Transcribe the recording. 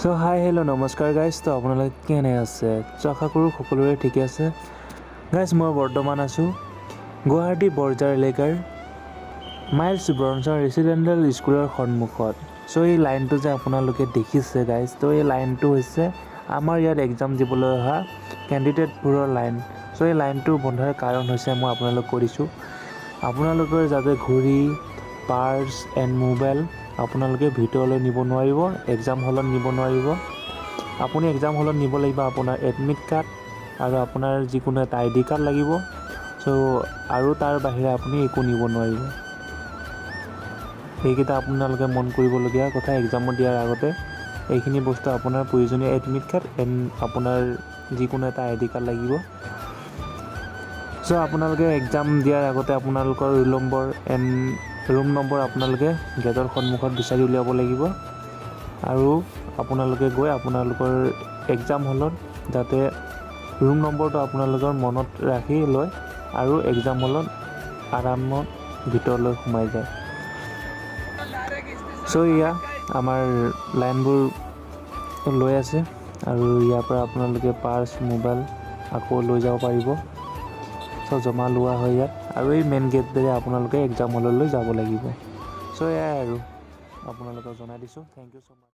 So hi hello' নমস্কাৰ guys. তো আপোনালোকে কেনে আছে? আশা কৰোঁ সকলোৰে ঠিকে আছে। গাইজ মই বৰ্তমান আছোঁ গুৱাহাটী বৰঝাৰ এলেকাৰ মাইলছ ব্ৰনছৰ ৰেচিডেণ্টেল স্কুলৰ সন্মুখত। চ' এই লাইনটো যে আপোনালোকে দেখিছে গাইজ, তো এই লাইনটো হৈছে আমাৰ ইয়াত এক্সাম দিবলৈ অহা কেণ্ডিডেটবোৰৰ লাইন। চ' এই লাইনটো বন্ধাৰ কাৰণ হৈছে মই আপোনালোকক কৈ দিছোঁ, আপোনালোকৰ যাতে ঘড়ী, পাৰ্চ এণ্ড মোবাইল আপোনালোকে ভিতৰলৈ নিব নোৱাৰিব, এক্সাম হলত নিব নোৱাৰিব। আপুনি এক্সাম হলত নিব লাগিব আপোনাৰ এডমিট কাৰ্ড আৰু আপোনাৰ যিকোনো এটা ID কাৰ্ড লাগিব। চ' আৰু তাৰ বাহিৰে আপুনি একো নিব নোৱাৰিব। এইকেইটা আপোনালোকে মন কৰিবলগীয়া কথা। এক্সামত দিয়াৰ আগতে এইখিনি বস্তু আপোনাৰ প্ৰয়োজনীয় এডমিট কাৰ্ড এণ্ড আপোনাৰ যিকোনো এটা ID কাৰ্ড লাগিব। চ' আপোনালোকে এক্সাম দিয়াৰ আগতে আপোনালোকৰ ৰুম নম্বৰ আপোনালোকে গেটৰ সন্মুখত বিচাৰি উলিয়াব লাগিব। আৰু আপোনালোকে গৈ আপোনালোকৰ এক্সাম হলত যাতে ৰুম নম্বৰটো আপোনালোকৰ মনত ৰাখি লয় আৰু এক্সাম হলত আৰামত ভিতৰলৈ সোমাই যায়। চ' এয়া আমাৰ লাইনবোৰ লৈ আছে আৰু ইয়াৰ পৰা আপোনালোকে পাৰ্চ, মোবাইল আকৌ লৈ যাব পাৰিব। চ' জমা লোৱা হয় ইয়াত আৰু এই মেইন গেটেৰে আপোনালোকে এক্সাম হললৈ যাব লাগিব। চ' এয়াই আৰু আপোনালোকক জনাই দিছোঁ। Thank you so' much.